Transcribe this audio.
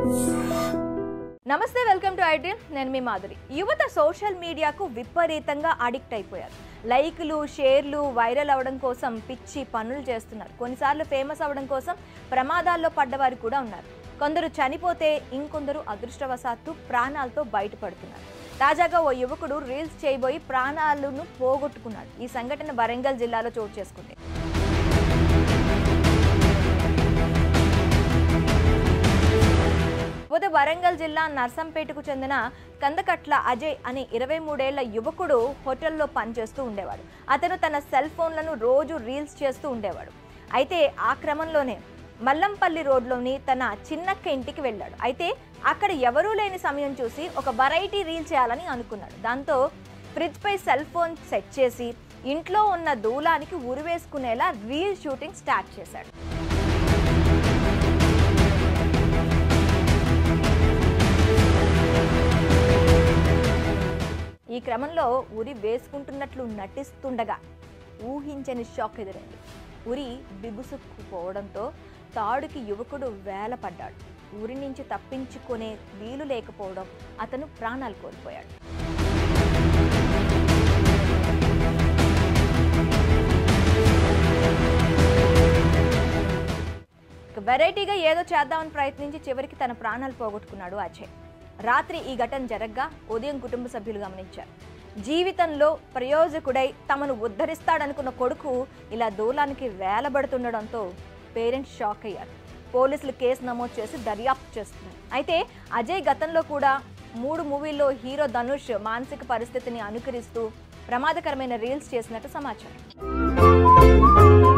నమస్తే, welcome to iDream. నేను మీ మాధురి. యువత సోషల్ మీడియాకు విపరీతంగా అడిక్ట్ అయిపోయారు. లైక్లు, షేర్లు, వైరల్ అవ్వడం కోసం పిచ్చి పనులు చేస్తున్నారు. కొన్నిసార్లు ఫేమస్ అవ్వడం కోసం ప్రమాదాల్లో పడ్డవారు కూడా ఉన్నారు. కొందరు చనిపోతే ఇంకొందరు అదృష్టవశాత్తు ప్రాణాలతో బయటపడుతున్నారు. తాజాగా ఓ యువకుడు రీల్స్ చేయబోయి ప్రాణాలను పోగొట్టుకున్నాడు. ఈ సంఘటన వరంగల్ జిల్లాలో చోటు చేసుకుంది. వరంగల్ జిల్లా నర్సంపేటకు చెందిన కందకట్ల అజయ్ అనే 23 ఏళ్ల యువకుడు హోటల్లో పనిచేస్తూ ఉండేవాడు. అతను తన సెల్ ఫోన్లను రోజు రీల్స్ చేస్తూ ఉండేవాడు. అయితే ఆ క్రమంలోనే మల్లంపల్లి రోడ్లోని తన చిన్నక్క ఇంటికి వెళ్ళాడు. అయితే అక్కడ ఎవరూ లేని సమయం చూసి ఒక వెరైటీ రీల్ చేయాలని అనుకున్నాడు. దాంతో ఫ్రిడ్జ్ పై సెల్ ఫోన్ సెట్ చేసి ఇంట్లో ఉన్న దూలానికి ఉరివేసుకునేలా రీల్ షూటింగ్ స్టార్ట్ చేశాడు. ఈ క్రమంలో ఉరి వేసుకుంటున్నట్లు నటిస్తుండగా ఊహించని షాక్ ఎదురైంది. ఉరి బిగుసుకుపోవడంతో తాడుకి యువకుడు వేలపడ్డాడు. ఉరి నుంచి తప్పించుకునే వీలు లేకపోవడం అతను ప్రాణాలు కోల్పోయాడు. వెరైటీగా ఏదో చేద్దామని ప్రయత్నించి చివరికి తన ప్రాణాలు పోగొట్టుకున్నాడు అజయ్. రాత్రి ఈ ఘటన జరగ్గా ఉదయం కుటుంబ సభ్యులు గమనించారు. జీవితంలో ప్రయోజకుడై తమను ఉద్ధరిస్తాడనుకున్న కొడుకు ఇలా దూలానికి వేలబడుతుండడంతో పేరెంట్స్ షాక్ అయ్యారు. పోలీసులు కేసు నమోదు చేసి దర్యాప్తు చేస్తున్నారు. అయితే అజయ్ గతంలో కూడా 3 మూవీల్లో హీరో ధనుష్ మానసిక పరిస్థితిని అనుకరిస్తూ ప్రమాదకరమైన రీల్స్ చేసినట్టు సమాచారం.